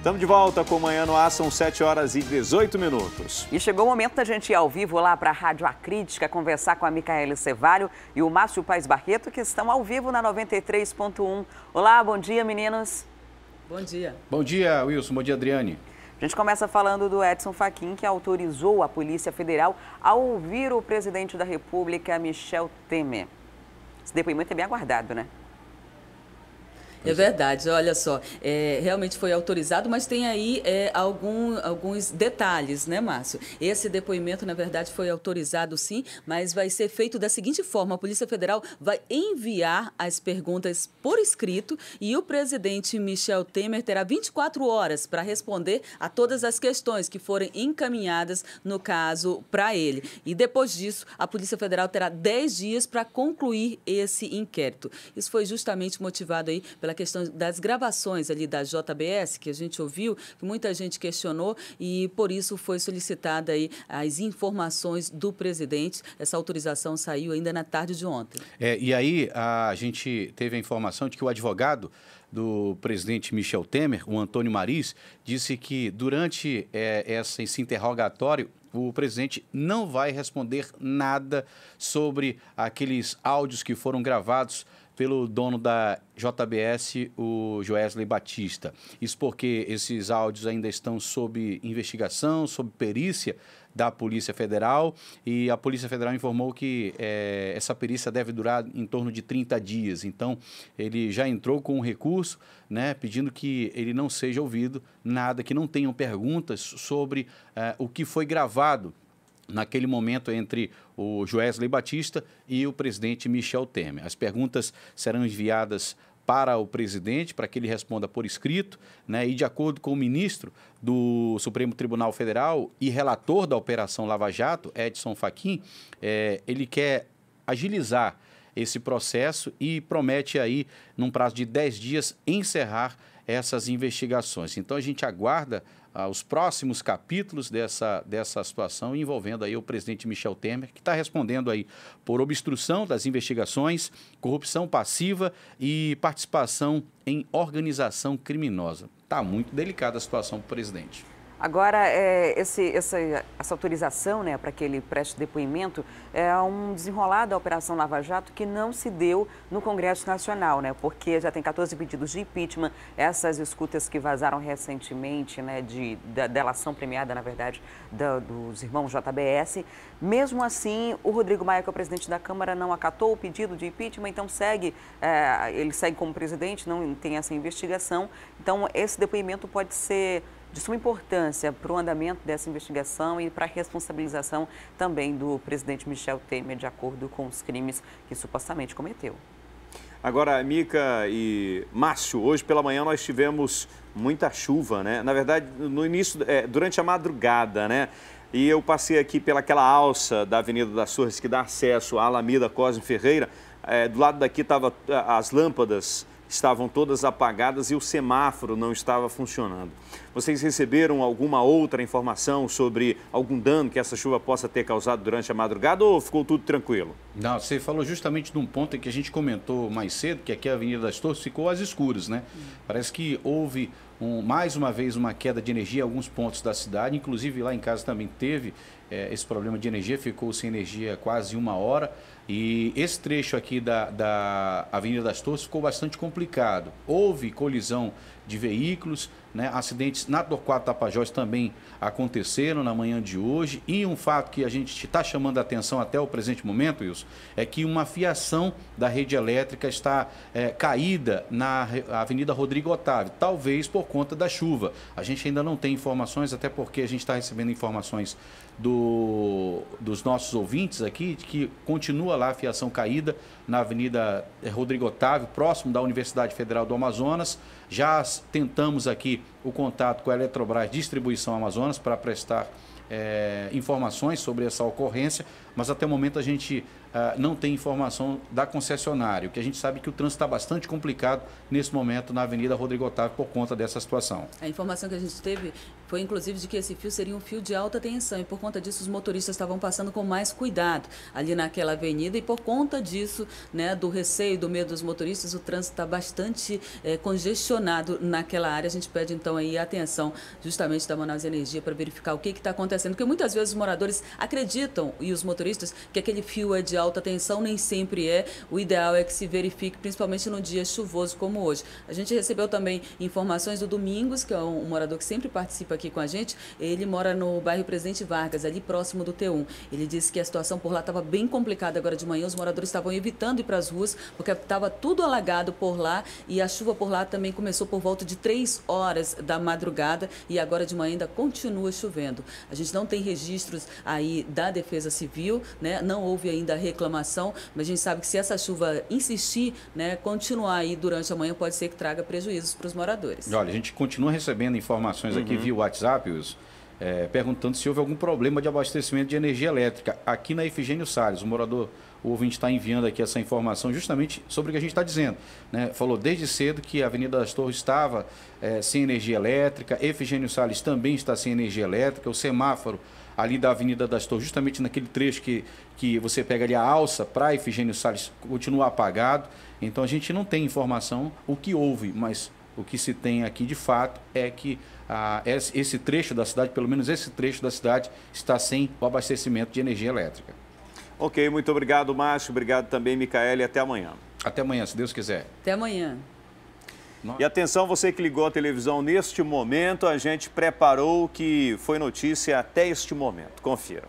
Estamos de volta com Manhã no Ar, são 7h18. E chegou o momento da gente ir ao vivo lá para a Rádio Acrítica, conversar com a Micaele Cevalho e o Márcio Paes Barreto, que estão ao vivo na 93.1. Olá, bom dia, meninos. Bom dia. Bom dia, Wilson. Bom dia, Adriane. A gente começa falando do Edson Fachin, que autorizou a Polícia Federal a ouvir o presidente da República, Michel Temer. Esse depoimento é bem aguardado, né? É verdade, olha só, realmente foi autorizado, mas tem aí alguns detalhes, né, Márcio? Esse depoimento, na verdade, foi autorizado sim, mas vai ser feito da seguinte forma: a Polícia Federal vai enviar as perguntas por escrito e o presidente Michel Temer terá 24 horas para responder a todas as questões que forem encaminhadas, no caso, para ele. E depois disso, a Polícia Federal terá 10 dias para concluir esse inquérito. Isso foi justamente motivado aí pela questão das gravações ali da JBS, que a gente ouviu, que muita gente questionou, e por isso foi solicitada aí as informações do presidente. Essa autorização saiu ainda na tarde de ontem. E aí a gente teve a informação de que o advogado do presidente Michel Temer, o Antônio Mariz, disse que durante esse interrogatório o presidente não vai responder nada sobre aqueles áudios que foram gravados pelo dono da JBS, o Joesley Batista. Isso porque esses áudios ainda estão sob investigação, sob perícia da Polícia Federal, e a Polícia Federal informou que essa perícia deve durar em torno de 30 dias. Então, ele já entrou com um recurso, né, pedindo que ele não seja ouvido nada, que não tenham perguntas sobre o que foi gravado naquele momento entre o Joesley Batista e o presidente Michel Temer. As perguntas serão enviadas para o presidente, para que ele responda por escrito, né? E de acordo com o ministro do Supremo Tribunal Federal e relator da Operação Lava Jato, Edson Fachin, ele quer agilizar esse processo e promete aí, num prazo de 10 dias, encerrar essas investigações. Então, a gente aguarda os próximos capítulos dessa situação envolvendo aí o presidente Michel Temer, que está respondendo aí por obstrução das investigações, corrupção passiva e participação em organização criminosa. Está muito delicada a situação para o presidente. Agora, essa autorização, né, para que ele preste depoimento é um desenrolar da Operação Lava Jato que não se deu no Congresso Nacional, né, porque já tem 14 pedidos de impeachment, essas escutas que vazaram recentemente, né, da delação premiada, na verdade, dos irmãos JBS. Mesmo assim, o Rodrigo Maia, que é o presidente da Câmara, não acatou o pedido de impeachment, então ele segue como presidente, não tem essa investigação. Então, esse depoimento pode ser de suma importância para o andamento dessa investigação e para a responsabilização também do presidente Michel Temer, de acordo com os crimes que supostamente cometeu. Agora, Mica e Márcio, hoje pela manhã nós tivemos muita chuva, né? Na verdade, no início, durante a madrugada, né? E eu passei aqui pelaquela alça da Avenida das Torres que dá acesso à Alameda Cosme Ferreira. Do lado daqui as lâmpadas estavam todas apagadas e o semáforo não estava funcionando. Vocês receberam alguma outra informação sobre algum dano que essa chuva possa ter causado durante a madrugada ou ficou tudo tranquilo? Não, você falou justamente de um ponto em que a gente comentou mais cedo, que aqui a Avenida das Torres ficou às escuras, né? Parece que houve mais uma vez uma queda de energia em alguns pontos da cidade, inclusive lá em casa também teve esse problema de energia, ficou sem energia quase 1 hora. E esse trecho aqui da Avenida das Torres ficou bastante complicado. Houve colisão de veículos, né? Acidentes na Torquato Tapajós também aconteceram na manhã de hoje. E um fato que a gente está chamando a atenção até o presente momento, Wilson, é que uma fiação da rede elétrica está caída na Avenida Rodrigo Otávio, talvez por conta da chuva. A gente ainda não tem informações, até porque a gente está recebendo informações dos nossos ouvintes aqui, de que continua lá a fiação caída na Avenida Rodrigo Otávio, próximo da Universidade Federal do Amazonas. Já tentamos aqui o contato com a Eletrobras Distribuição Amazonas para prestar informações sobre essa ocorrência, mas até o momento a gente não tem informação da concessionária. O que a gente sabe é que o trânsito está bastante complicado nesse momento na Avenida Rodrigo Otávio por conta dessa situação. A informação que a gente teve foi, inclusive, de que esse fio seria um fio de alta tensão e, por conta disso, os motoristas estavam passando com mais cuidado ali naquela avenida e, por conta disso, né, do receio, do medo dos motoristas, o trânsito está bastante congestionado naquela área. A gente pede, então, aí a atenção justamente da Manaus Energia para verificar o que está acontecendo, porque muitas vezes os moradores acreditam, e os motoristas, que aquele fio é de alta tensão, nem sempre é. O ideal é que se verifique, principalmente no dia chuvoso como hoje. A gente recebeu também informações do Domingos, que é um morador que sempre participa aqui com a gente. Ele mora no bairro Presidente Vargas, ali próximo do T1. Ele disse que a situação por lá estava bem complicada agora de manhã. Os moradores estavam evitando ir para as ruas, porque estava tudo alagado por lá e a chuva por lá também começou por volta de 3 horas da madrugada e agora de manhã ainda continua chovendo. A gente não tem registros aí da Defesa Civil, né? Não houve ainda reclamação, mas a gente sabe que se essa chuva insistir, né, continuar aí durante a manhã, pode ser que traga prejuízos para os moradores. Olha, a gente continua recebendo informações aqui via WhatsApp, perguntando se houve algum problema de abastecimento de energia elétrica aqui na Efigênio Salles. O ouvinte está enviando aqui essa informação justamente sobre o que a gente está dizendo, né? Falou desde cedo que a Avenida das Torres estava sem energia elétrica, Efigênio Salles também está sem energia elétrica, o semáforo ali da Avenida das Torres, justamente naquele trecho que você pega ali a alça para Efigênio Salles, continua apagado. Então a gente não tem informação o que houve, mas o que se tem aqui de fato é que esse trecho da cidade, pelo menos esse trecho da cidade, está sem o abastecimento de energia elétrica. Ok, muito obrigado, Márcio. Obrigado também, Micaele. Até amanhã. Até amanhã, se Deus quiser. Até amanhã. E atenção, você que ligou a televisão neste momento, a gente preparou o que foi notícia até este momento. Confira.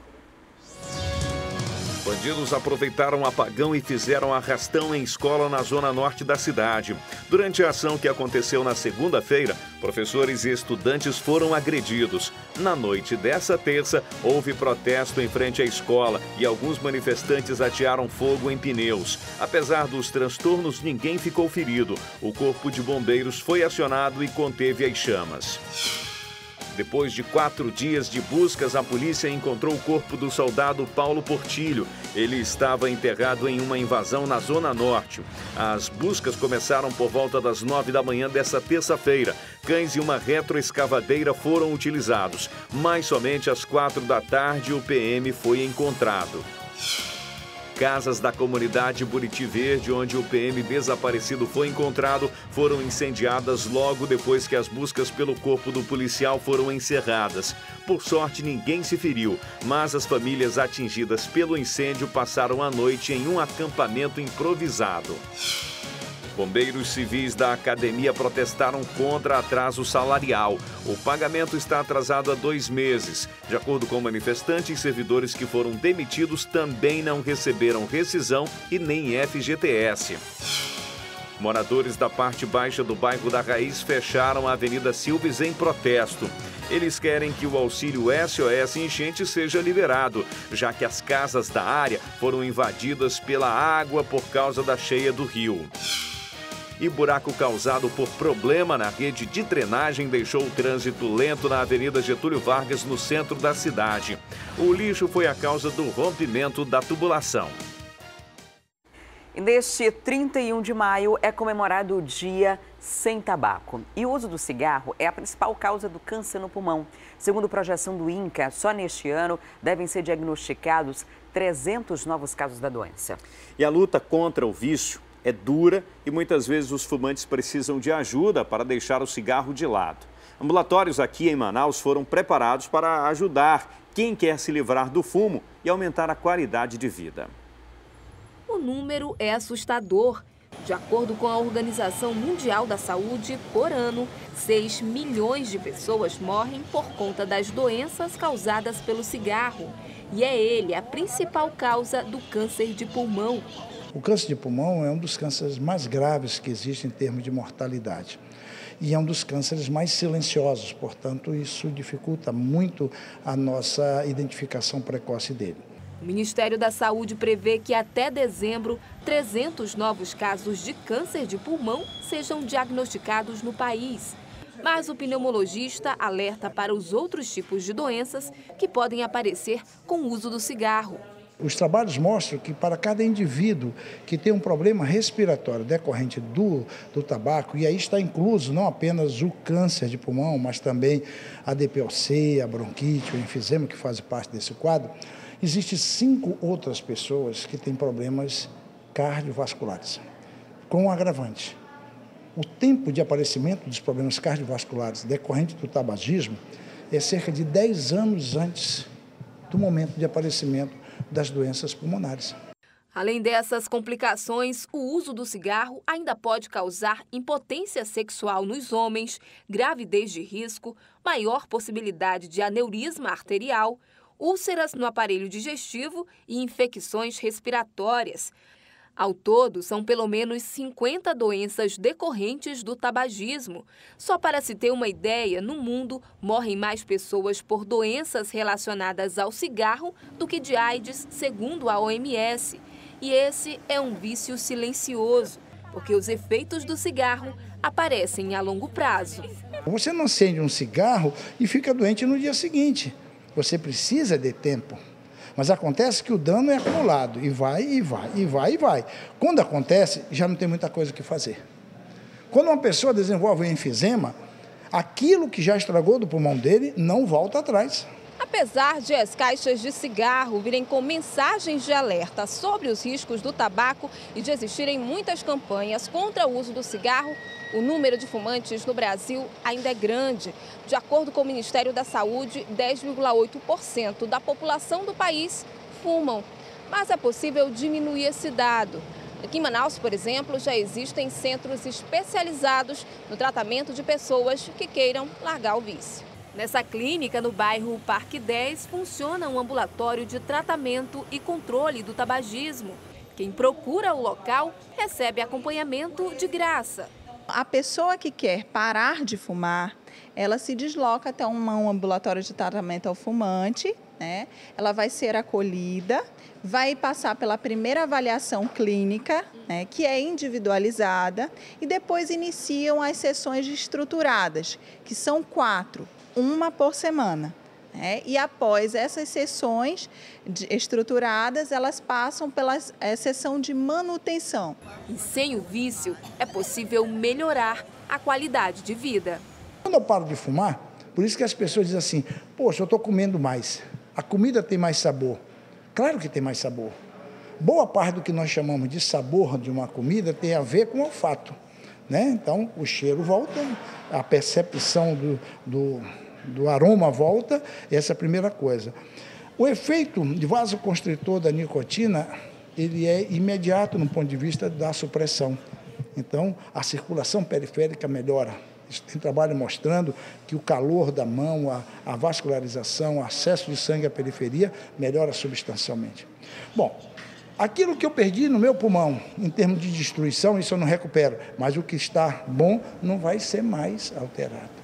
Bandidos aproveitaram o apagão e fizeram arrastão em escola na zona norte da cidade. Durante a ação que aconteceu na segunda-feira, professores e estudantes foram agredidos. Na noite dessa terça, houve protesto em frente à escola e alguns manifestantes atearam fogo em pneus. Apesar dos transtornos, ninguém ficou ferido. O corpo de bombeiros foi acionado e conteve as chamas. Depois de 4 dias de buscas, a polícia encontrou o corpo do soldado Paulo Portilho. Ele estava enterrado em uma invasão na Zona Norte. As buscas começaram por volta das 9 da manhã dessa terça-feira. Cães e uma retroescavadeira foram utilizados, mas somente às 4 da tarde o PM foi encontrado. Casas da comunidade Buriti Verde, onde o PM desaparecido foi encontrado, foram incendiadas logo depois que as buscas pelo corpo do policial foram encerradas. Por sorte, ninguém se feriu, mas as famílias atingidas pelo incêndio passaram a noite em um acampamento improvisado. Bombeiros civis da academia protestaram contra atraso salarial. O pagamento está atrasado há 2 meses. De acordo com manifestantes, servidores que foram demitidos também não receberam rescisão e nem FGTS. Moradores da parte baixa do bairro da Raiz fecharam a Avenida Silves em protesto. Eles querem que o auxílio SOS Enchente seja liberado, já que as casas da área foram invadidas pela água por causa da cheia do rio. E buraco causado por problema na rede de drenagem deixou o trânsito lento na Avenida Getúlio Vargas, no centro da cidade. O lixo foi a causa do rompimento da tubulação. E neste 31 de maio é comemorado o Dia Sem Tabaco. E o uso do cigarro é a principal causa do câncer no pulmão. Segundo projeção do INCA, só neste ano devem ser diagnosticados 300 novos casos da doença. E a luta contra o vício é dura e muitas vezes os fumantes precisam de ajuda para deixar o cigarro de lado. Ambulatórios aqui em Manaus foram preparados para ajudar quem quer se livrar do fumo e aumentar a qualidade de vida. O número é assustador. De acordo com a Organização Mundial da Saúde, por ano, 6 milhões de pessoas morrem por conta das doenças causadas pelo cigarro. E é ele a principal causa do câncer de pulmão. O câncer de pulmão é um dos cânceres mais graves que existe em termos de mortalidade. E é um dos cânceres mais silenciosos, portanto, isso dificulta muito a nossa identificação precoce dele. O Ministério da Saúde prevê que até dezembro, 300 novos casos de câncer de pulmão sejam diagnosticados no país. mas o pneumologista alerta para os outros tipos de doenças que podem aparecer com o uso do cigarro. Os trabalhos mostram que para cada indivíduo que tem um problema respiratório decorrente do tabaco, e aí está incluso não apenas o câncer de pulmão, mas também a DPOC, a bronquite, o enfisema, que fazem parte desse quadro, existem 5 outras pessoas que têm problemas cardiovasculares, com um agravante. O tempo de aparecimento dos problemas cardiovasculares decorrente do tabagismo é cerca de 10 anos antes do momento de aparecimento das doenças pulmonares. Além dessas complicações, o uso do cigarro ainda pode causar impotência sexual nos homens, gravidez de risco, maior possibilidade de aneurisma arterial, úlceras no aparelho digestivo e infecções respiratórias. Ao todo, são pelo menos 50 doenças decorrentes do tabagismo. Só para se ter uma ideia, no mundo morrem mais pessoas por doenças relacionadas ao cigarro do que de AIDS, segundo a OMS. E esse é um vício silencioso, porque os efeitos do cigarro aparecem a longo prazo. Você não acende um cigarro e fica doente no dia seguinte. Você precisa de tempo. Mas acontece que o dano é acumulado e vai, e vai, e vai, e vai. Quando acontece, já não tem muita coisa o que fazer. Quando uma pessoa desenvolve um enfisema, aquilo que já estragou do pulmão dele não volta atrás. Apesar de as caixas de cigarro virem com mensagens de alerta sobre os riscos do tabaco e de existirem muitas campanhas contra o uso do cigarro, o número de fumantes no Brasil ainda é grande. De acordo com o Ministério da Saúde, 10,8% da população do país fumam. Mas é possível diminuir esse dado. Aqui em Manaus, por exemplo, já existem centros especializados no tratamento de pessoas que queiram largar o vício. Nessa clínica, no bairro Parque 10, funciona um ambulatório de tratamento e controle do tabagismo. Quem procura o local recebe acompanhamento de graça. A pessoa que quer parar de fumar, ela se desloca até um ambulatório de tratamento ao fumante, né? Ela vai ser acolhida, vai passar pela primeira avaliação clínica, né, que é individualizada, e depois iniciam as sessões estruturadas, que são 4. Uma por semana. E após essas sessões estruturadas, elas passam pela sessão de manutenção. E sem o vício, é possível melhorar a qualidade de vida. Quando eu paro de fumar, por isso que as pessoas dizem assim, poxa, eu estou comendo mais, a comida tem mais sabor. Claro que tem mais sabor. Boa parte do que nós chamamos de sabor de uma comida tem a ver com o olfato, né? Então, o cheiro volta, a percepção do aroma volta, essa é a primeira coisa. O efeito de vasoconstritor da nicotina, ele é imediato no ponto de vista da supressão. Então, a circulação periférica melhora. Tem trabalho mostrando que o calor da mão, a vascularização, o acesso de sangue à periferia melhora substancialmente. Bom, aquilo que eu perdi no meu pulmão, em termos de destruição, isso eu não recupero, mas o que está bom não vai ser mais alterado.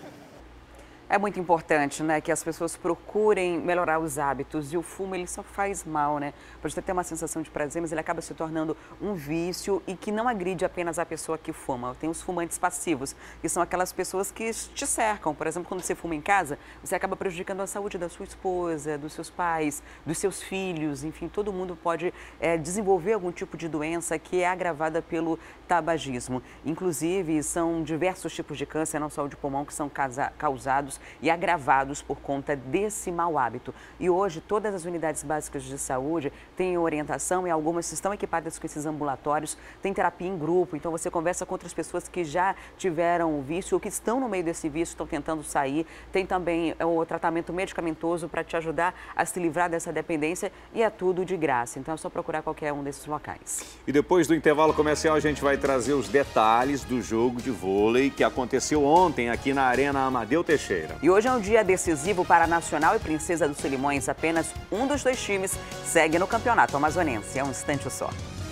É muito importante, né, que as pessoas procurem melhorar os hábitos, e o fumo ele só faz mal, né? Pode ter uma sensação de prazer, mas ele acaba se tornando um vício e que não agride apenas a pessoa que fuma. Tem os fumantes passivos, que são aquelas pessoas que te cercam. Por exemplo, quando você fuma em casa, você acaba prejudicando a saúde da sua esposa, dos seus pais, dos seus filhos, enfim, todo mundo pode desenvolver algum tipo de doença que é agravada pelo tabagismo. Inclusive, são diversos tipos de câncer, não só o de pulmão, que são causados e agravados por conta desse mau hábito. E hoje, todas as unidades básicas de saúde têm orientação e algumas estão equipadas com esses ambulatórios, tem terapia em grupo, então você conversa com outras pessoas que já tiveram o vício ou que estão no meio desse vício, estão tentando sair. Tem também o tratamento medicamentoso para te ajudar a se livrar dessa dependência e é tudo de graça. Então é só procurar qualquer um desses locais. E depois do intervalo comercial, a gente vai trazer os detalhes do jogo de vôlei que aconteceu ontem aqui na Arena Amadeu Teixeira. E hoje é um dia decisivo para a Nacional e Princesa dos Solimões. Apenas um dos dois times segue no campeonato amazonense. É um instante só.